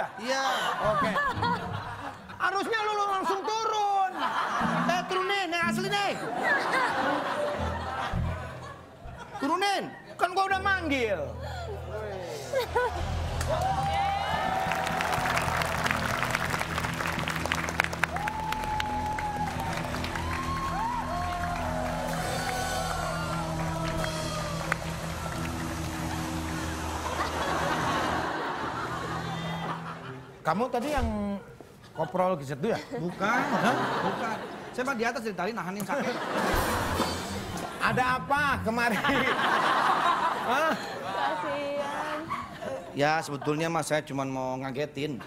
Iya. Oke. Harusnya lu langsung turun. Turunin, yang asli nih. Turunin. Kan gua udah manggil. Kamu tadi yang koprol gitu ya? Bukan, bukan. Saya mah di atas dari tali nahanin sakit. Ada apa kemarin? Hah? Kasihan. Ya sebetulnya mas saya cuma mau ngagetin.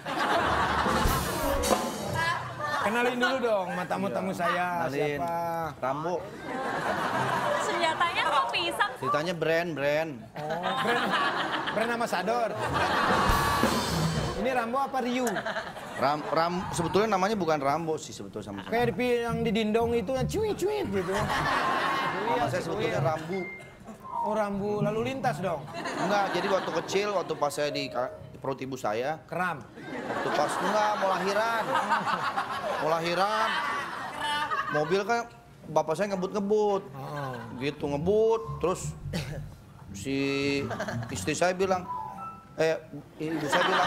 Kenalin dulu dong sama tamu-tamu saya. Kenalin. Siapa? Rambo. Senjatanya kok pisang? Ceritanya brand. Oh, brand ambassador. Ini Rambo apa Ryu? Sebetulnya namanya bukan Rambo sih sebetulnya sama saya. Kayak yang di dindong itu yang cuit-cuit gitu. Nama saya sebetulnya Rambu. Oh Rambu, lalu lintas dong. Enggak, jadi waktu kecil, waktu pas saya di perut ibu saya. Keram. Waktu pas enggak, mau lahiran. Mau lahiran. Mobil kan bapak saya ngebut-ngebut. Gitu, ngebut. Terus si istri saya bilang, ibu saya bilang,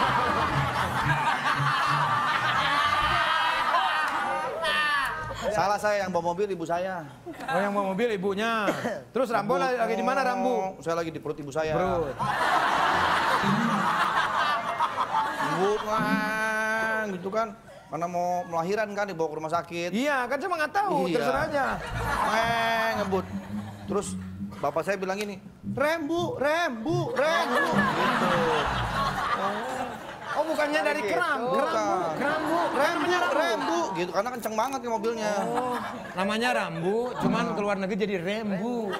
salah saya yang bawa mobil ibu saya. Oh yang bawa mobil ibunya. Terus Rambo lagi di mana Rambo? Saya lagi di perut ibu saya. Perut. Ngebut gitu kan. Karena mau melahiran kan dibawa ke rumah sakit. Iya kan cuma nggak tahu, Iya. terserah aja. Ngebut. Terus bapak saya bilang gini, Rembu. Gitu. Oh bukannya dari keram, Rembu. Gitu, karena kenceng banget nih mobilnya. Oh, namanya Rambu, cuman keluar negeri jadi Rembu.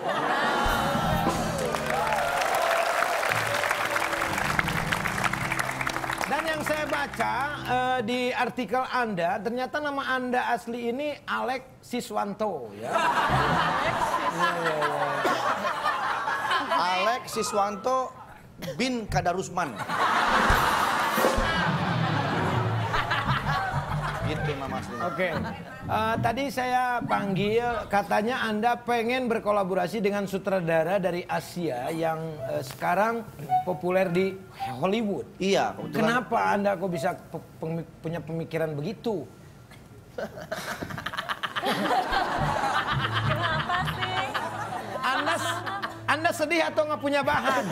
Dan yang saya baca di artikel Anda, ternyata nama Anda asli ini Alex Siswanto, ya. Alex Siswanto bin Kadarusman. Gitu nama aslinya. Oke, tadi saya panggil, katanya Anda pengen berkolaborasi dengan sutradara dari Asia yang sekarang populer di Hollywood. Iya, kebetulan. Kenapa Anda kok bisa punya pemikiran begitu? Kenapa sih? Anda sedih atau nggak punya bahan?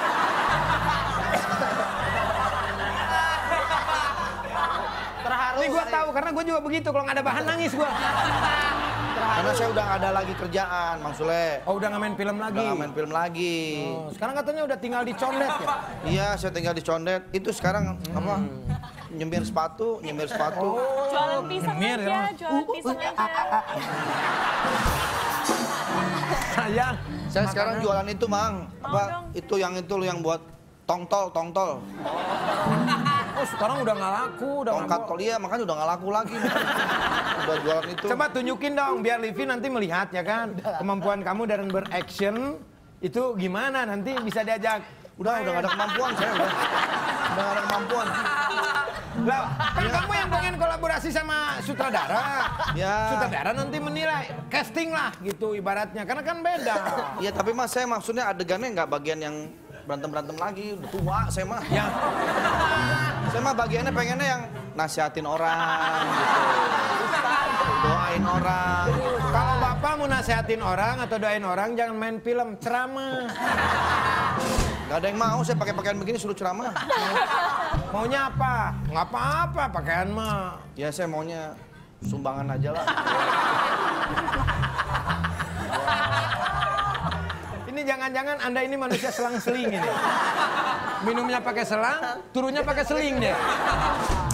Terharu. Ini gue tahu karena gue juga begitu, kalau nggak ada bahan nangis gue. Karena saya udah nggak ada lagi kerjaan, Mang Sule. Oh udah nggak main film lagi? Udah nggak main film lagi. Oh, sekarang katanya udah tinggal di Condet ya? Iya, saya tinggal di Condet. Itu sekarang apa? Nyemir sepatu. Oh, Jualan pisang nyemir aja, ya. jualan pisang aja. Sayang. Saya sekarang jualan itu, Mang. Mau dong. Itu yang buat tongtol. Oh sekarang udah nggak laku, udah nggak Tongkat mau. tol, iya, makanya udah nggak laku lagi. Udah jualan itu. Coba tunjukin dong biar Livi nanti melihat ya kan kemampuan kamu dalam beraction itu gimana, nanti bisa diajak. Udah nggak ada kemampuan saya udah. Udah nggak ada kemampuan. Lah, kan kamu yang pengen kolaborasi sama sutradara. Ya. Sutradara nanti menilai casting lah gitu ibaratnya, karena kan beda. Iya, tapi Mas saya maksudnya adegannya nggak bagian yang berantem lagi, udah tua saya mah. Ya. Saya mah bagiannya pengennya yang nasihatin orang gitu. Doain orang. Kalau Bapak mau nasehatin orang atau doain orang jangan main film, ceramah. Gak ada yang mau saya pakai pakaian begini suruh ceramah. Maunya apa? Nggak apa-apa pakaian mah. Ya saya maunya sumbangan aja lah. Ini jangan-jangan Anda ini manusia selang-seling ini. Minumnya pakai selang, turunnya pakai seling deh.